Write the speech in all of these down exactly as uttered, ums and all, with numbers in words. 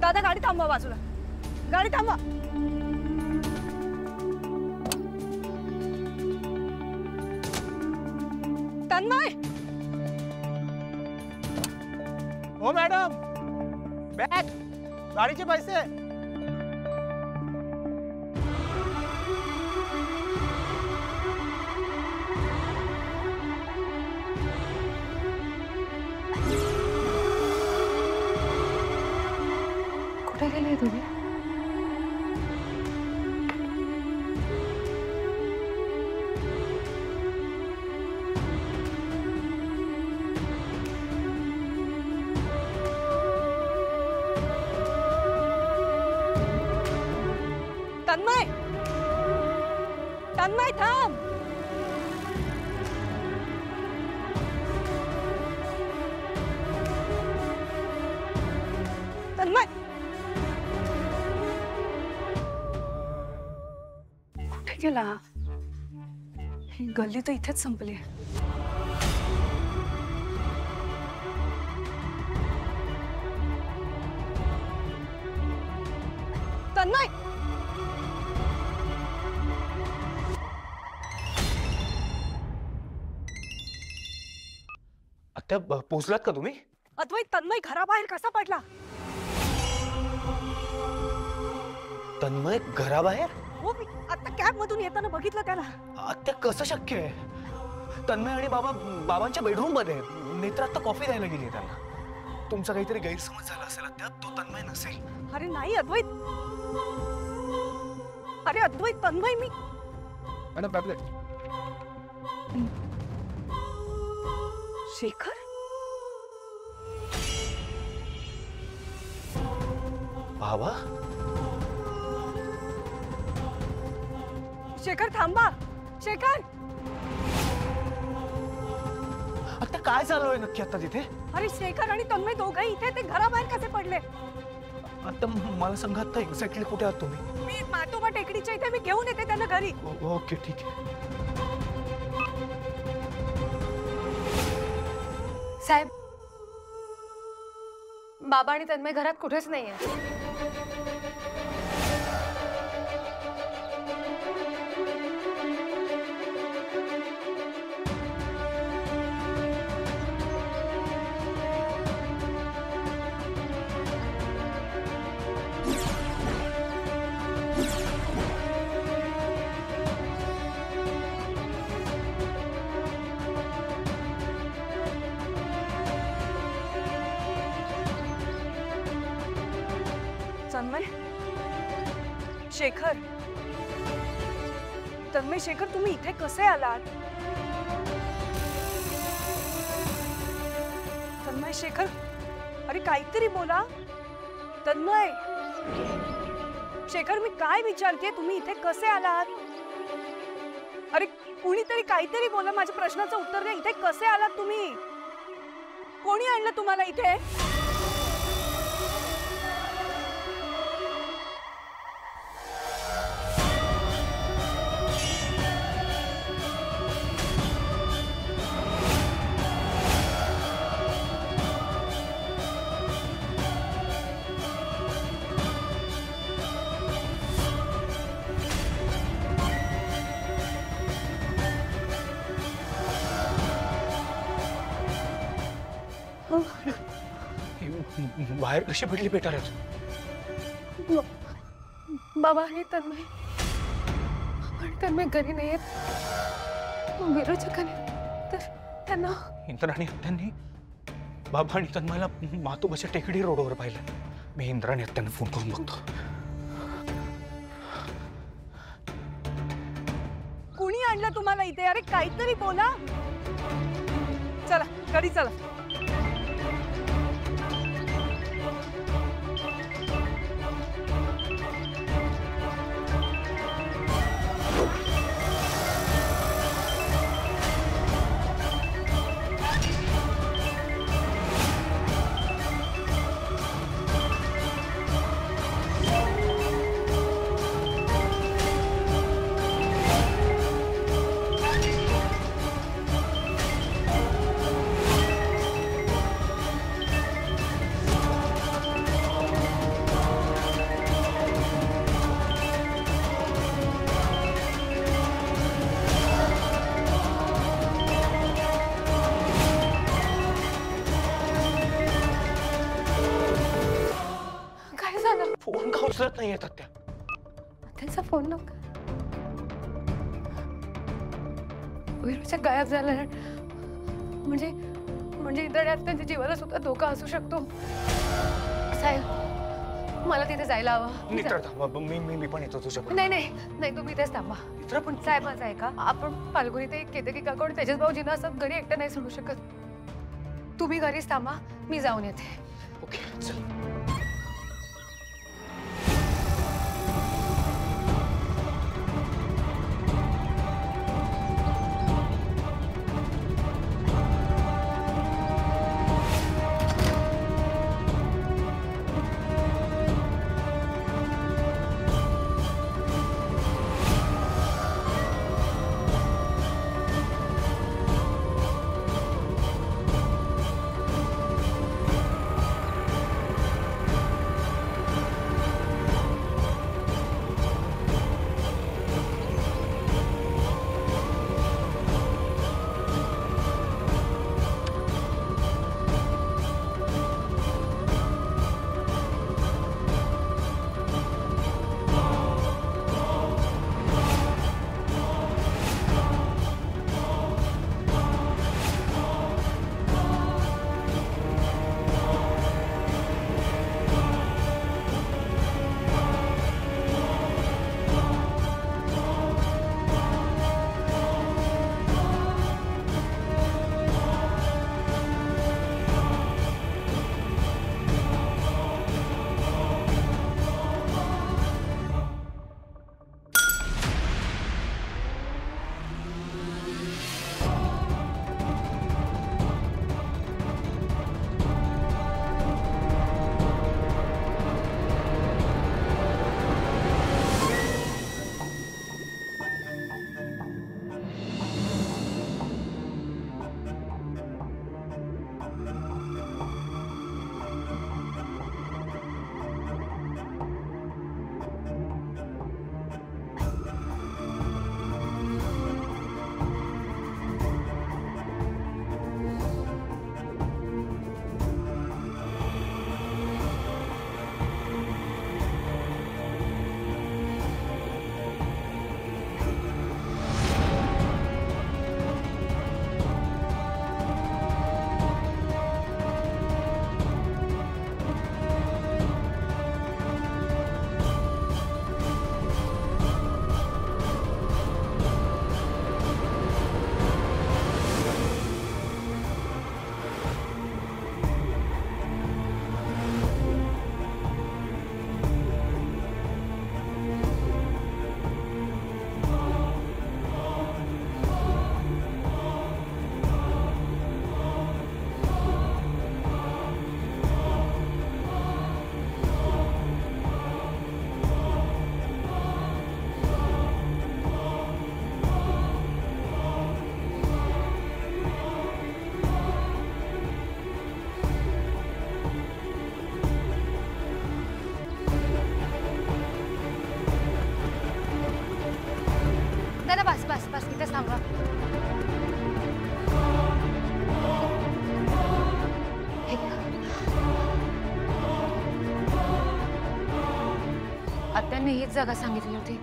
दादा गाडी थांबवा बाजूला, गाडी थांबवा। तन्मय, हो मॅडम, बॅग, गाडीचे पैसे। कुठे गेले तुम्ही? तन्मय, तन्मय थांब। तन्मय, कुठे गेला? ही गल्ली तर इथेच संपली। तन्मय, आता पोहोचलात का तुम्ही? अद्वैत, तन्मय घराबाहेर कसा पडला? तन्मय घराबाहेर? हो, मी आता कॅब मधून येताना बघितलं त्याला। आता कसं शक्य आहे? तन्मय आणि बाबा बाबांच्या बेडरूम मध्ये। नेत्र आता कॉफी द्यायला गेली त्यांना। तुमचा काहीतरी गैरसमज झाला असेल, त्यात तो तन्मय नसेल। अरे नाही अद्वैत, अरे अद्वैत, तन्मय मी मॅडम टॅबलेट। शेखर, बाबा, शेखर थांबा, शेखर। आता काय चालू आहे नक्की आता तिथे? अरे शेखर आणि तन्मय दोघंही इथे, ते घराबाहेर कसे पडले? आता मला सांगा, आता एक्झॅक्टली कुठे आहात तुम्ही? मी मातोबा टेकडीच्या इथे, मी घेऊन येते त्यांना घरी। ओके ठीक आहे। साहेब, बाबा आणि तन्मय घरात कुठेच नाहीये। तन्मय, शेखर, तन्मय, शेखर, तुम्ही इथे कसे आलात? तन्मय, शेखर, अरे काहीतरी बोला। तन्मय, शेखर, मी काय विचारते, तुम्ही इथे कसे आलात? अरे कुणीतरी काहीतरी बोला, माझ्या प्रश्नाचं उत्तर द्या। इथे कसे आलात तुम्ही? कोणी आणलं तुम्हाला इथे? बाहेर कशी पडली पेटाऱ्यात? बाबा आणि तन्मय, आणि तन्मय घरी नाहीयेत, विरोचकाने तर त्यांना इंद्राणी त्यांनी बाबा आणि तन्मयला मातोबाच्या टेकडी रोडवर पाहिलं। मी इंद्राणी त्यांना फोन करून बघतो। कुणी आणलं तुम्हाला इथे? अरे काहीतरी बोला। चला घरी चला। उचलत नाही येतात त्या. त्यांचा फोन नव्हता. विरूच्या गायब झाला म्हणजे म्हणजे इंद्राण्यात त्यांच्या जीवाला सुद्धा धोका असू शकतो. साहेब मला तिथे जायला हवं. नेत्रा थांबा, मी मी मी पण येतो तुझ्या. नाही नाही नाही तुम्ही इथेच थांबा. नेत्रा पण साहेब माझं आहे का आपण फाल्गुनी ते केतकी काका आणि तेजस भाऊजींना असं घरी एकटं नाही सोडू शकत. तुम्ही घरीच थांबा मी जाऊन येते. ओके चल. सांगा. आत्यांनी हीच जागा सांगितली होती.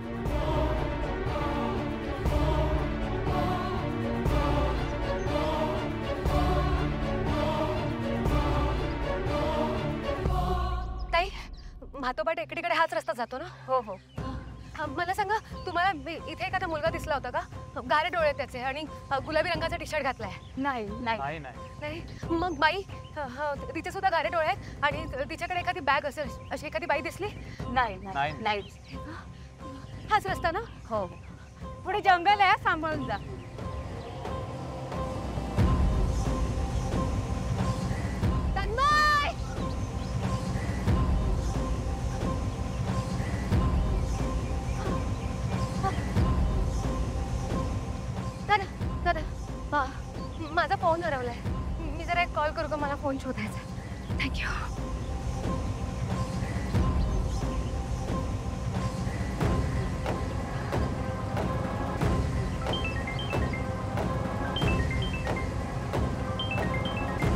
ताई, म्हातोबा टेकडीकडे हाच रस्ता जातो ना? हो हो. मला सांगा, तुम्हाला इथे एखादा मुलगा दिसला होता का? गारे डोळे त्याचे आणि गुलाबी रंगाचा टी शर्ट घातलाय. नाही नाही नाही. मग बाई, तिचे सुद्धा गारे डोळे आहेत आणि तिच्याकडे एखादी बॅग असेल अशी एखादी बाई दिसली? नाही नाही. हाच रस्ता ना? हो. पुढे जंगल आहे, सांभाळून जा. माझा फोन हरवलाय. मी जरा एक कॉल करू का? मला फोन शोधायचा. थँक्यू.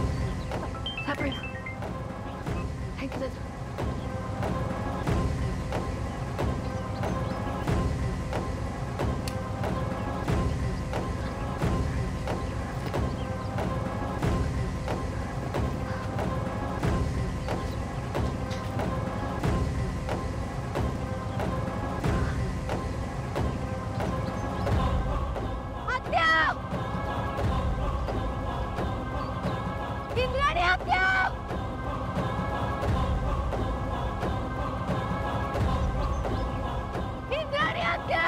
थँक्यू दादा. इंद्राणी आत्या! इंद्राणी आत्या!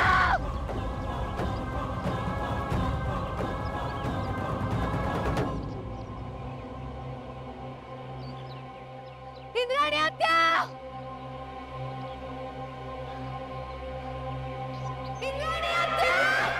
इंद्राणी आत्या! इंद्राणी आत्या!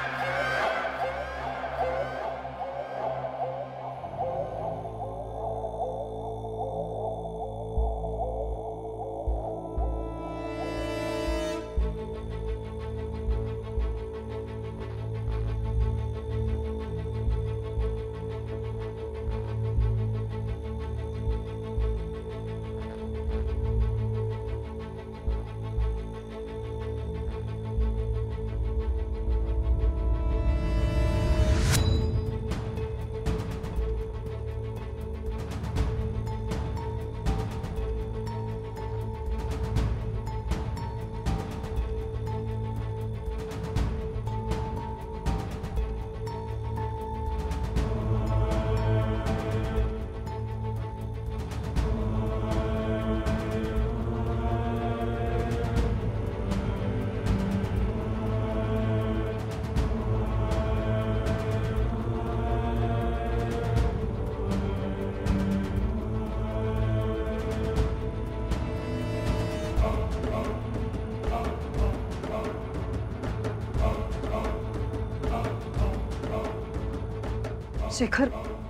शेखर,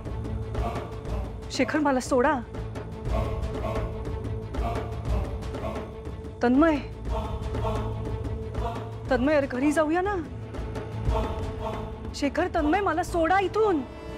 शेखर मला सोडा. तन्मय, तन्मय अरे घरी जाऊया ना. शेखर, तन्मय मला सोडा इथून.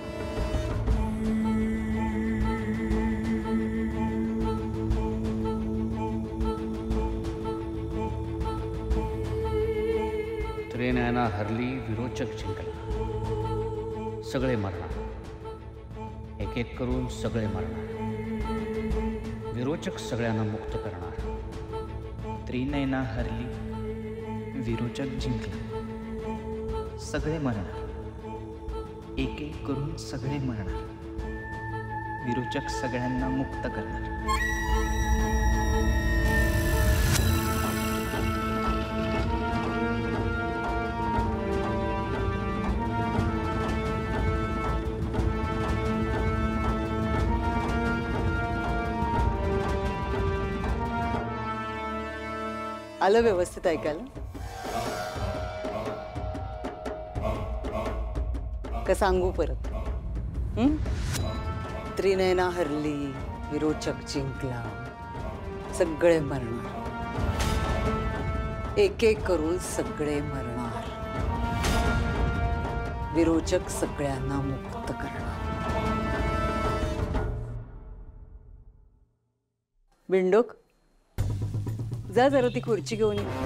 त्रिनयना हरली, विरोचक जिंकला. सगळे मरणार, एक एक करून सगळे मरणार. विरोचक सगळ्यांना मुक्त करणार. त्रिनयना हरली, विरोचक जिंकला. सगळे मरणार, एक एक करून सगळे मरणार. विरोचक सगळ्यांना मुक्त करणार. आलं व्यवस्थित ऐकायला? का सांगू परत? हं? त्रिनयना हरली, विरोचक जिंकला. सगळे मरणार, एक एक करून सगळे मरणार. विरोचक सगळ्यांना मुक्त करणार. बिंडोक, जा जरा ती खुर्ची घेऊन ये.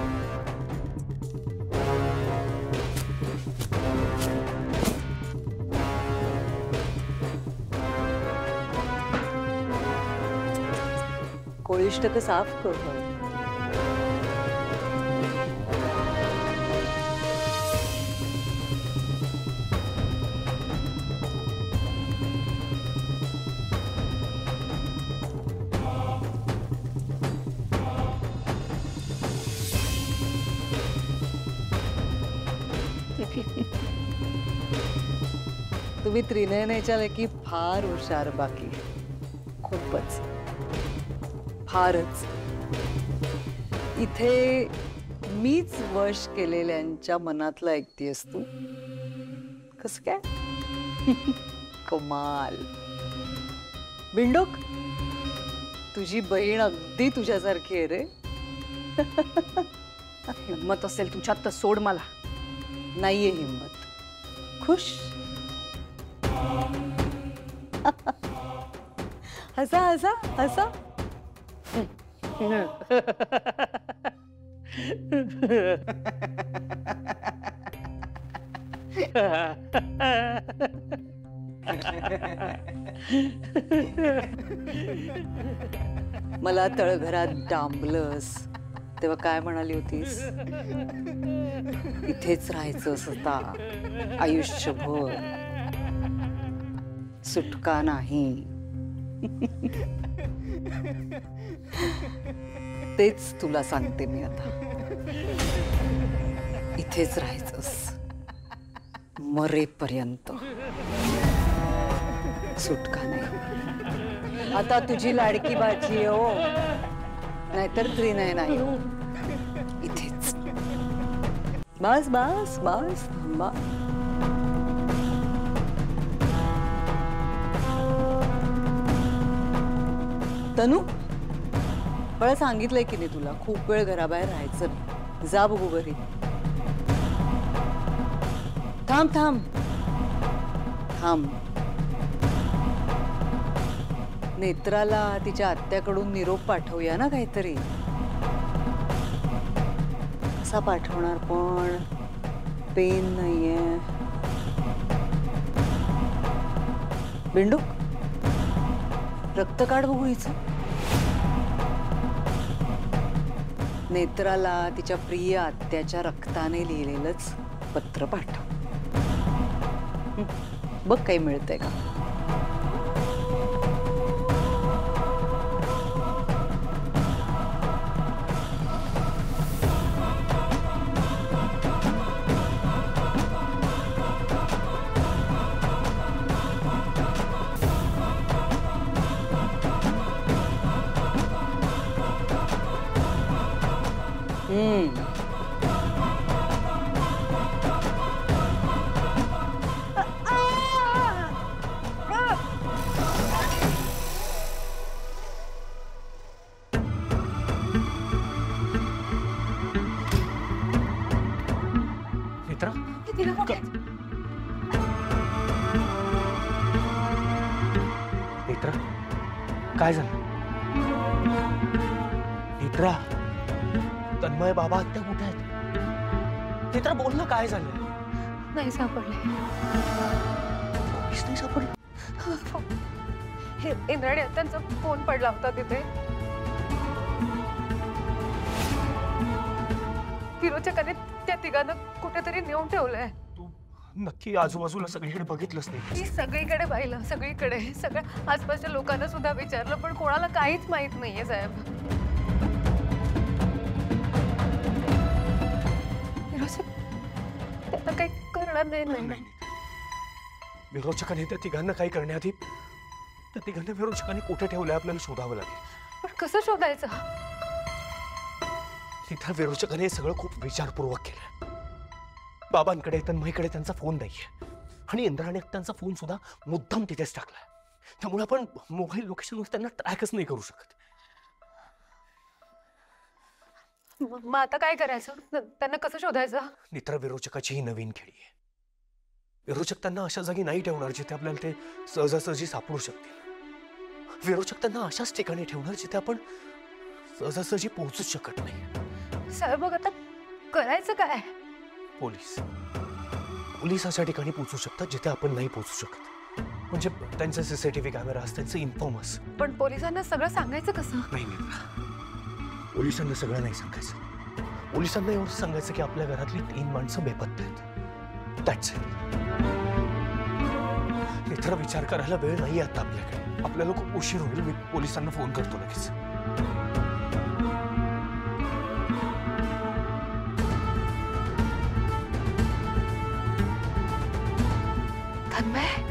कोळिष्ट तर साफ कर. तुम्ही त्रिनयनाच्या लेकी फार हुशार. बाकी खूपच, फारच. इथे मीच वश केलेल्यांच्या मनातलं ऐकतेस तू. कसं काय? कमाल. बिंडोक, तुझी बहीण अगदी तुझ्यासारखी आहे रे. हिम्मत असेल तुझ्यात तर सोड मला. नाहीये हिम्मत. खुश. हसा हसा हसा. मला तळघरात डांबलंस तेव्हा काय म्हणाली होतीस? इथेच राहायचं असता आयुष्यभर, सुटका नाही. तेच तुला सांगते मी आता. इथेच राहायचंस मरेपर्यंत. सुटका नाही. आता तुझी लाडकी बाजी आहे हो, नाहीतर त्रिनय नाही हो. इथेच. बस बस बस थांबा. तनू, मला सांगितलंय की नाही तुला, खूप वेळ घराबाहेर राहायचं नाही. जा बघू घरी. थांब थांब थांब. नेत्राला तिच्या आत्याकडून निरोप पाठवूया ना काहीतरी. कसा पाठवणार पण? पेन नाहीये. बिंडू, रक्त काढ बघू हिचं. नेत्राला तिच्या प्रिय आत्याच्या रक्ताने लिहिलेलंच पत्र पाठव. हं, बघ काही मिळतंय का. हम्म. नेत्रा, तिला कुठे? नेत्रा, काय झालं? नेत्रा, तन्मय बाबा आत्या कुठे आहेत? नेत्रा बोल ना, काय झालं? नाही सापडले. काहीच नाही सापडलं. हे इंद्राणी त्यांचा फोन पडला होता तिथे. विरोचकाने त्या तिघांना कुठेतरी नेऊन ठेवलंय. तू नक्की आजूबाजूला सगळीकडे बघितलंच नाही? मी सगळीकडे पाहिलं, सगळीकडे. सगळ्या आसपासच्या लोकांना सुद्धा विचारलं, पण कोणाला काहीच माहित नाहीये साहेब. विरोचक त्यांना काही करणार नाही. नाही विरोचकाने त्या तिघांना काही करण्याआधी त्या तिघांना विरोचकाने कुठे ठेवलंय आपल्याला शोधावं लागेल. पण कसं शोधायचं? तिथं विरोचकाने हे सगळं खूप विचारपूर्वक केलं. बाबांकडे तन्मयकडे त्यांचा फोन नाहीये आणि इंद्राने त्यांचा फोन सुद्धा मुद्दाम तिथेच टाकलाय. त्यामुळे आपण मोबाईल लोकेशनवर त्यांना ट्रॅकच नाही करू शकत. म- मग आता काय करायचं? न- त्यांना कसं शोधायचं? मित्र विरोचकाची ही नवीन खेळी आहे. विरोचक त्यांना अशा जागी नाही ठेवणार जिथे आपल्याला ते सहजासहजी सापडू शकतील. विरोचक त्यांना अशाच ठिकाणी ठेवणार जिथे आपण सहजासहजी पोहोचूच शकत नाही. साहेब मग आता करायचं काय? पोलीस पोलीस अशा ठिकाणी पोहोचू शकतात जिथे आपण नाही पोहोचू शकत. म्हणजे त्यांचे सीसीटीव्ही कॅमेरा त्यांचे इन्फॉर्मर्स. पण पोलिसांना सगळं सांगायचं कसं? नाही मित्र, पोलिसांना सगळं नाही सांगायचं. पोलिसांना एवढं सांगायचं की आपल्या घरातली तीन माणसं बेपत्ता आहेत. That's it. मित्र, विचार करायला वेळ नाही आता आपल्याकडे. आपल्याला खूप उशीर होईल. मी पोलिसांना फोन करतो लगेच. तन्मय